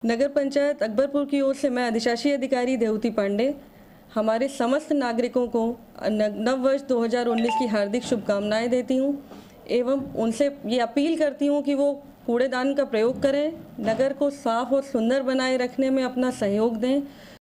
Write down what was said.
नगर पंचायत अकबरपुर की ओर से मैं अधिशासी अधिकारी देवती पांडे हमारे समस्त नागरिकों को नव वर्ष 2019 की हार्दिक शुभकामनाएं देती हूं एवं उनसे ये अपील करती हूं कि वो कूड़ेदान का प्रयोग करें, नगर को साफ और सुंदर बनाए रखने में अपना सहयोग दें।